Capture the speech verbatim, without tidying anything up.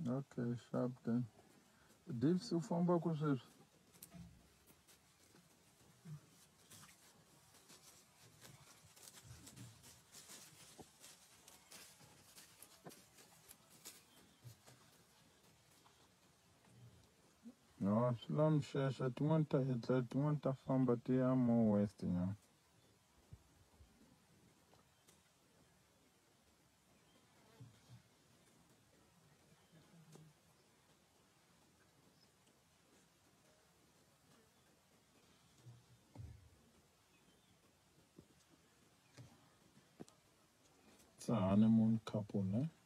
Okay, sharp then. Deep se famba ku sweswi. No, swi la mixexa tin'wana ta hitla tin'wana ta famba ti ya more west nyana. It's a honeymoon couple, ne?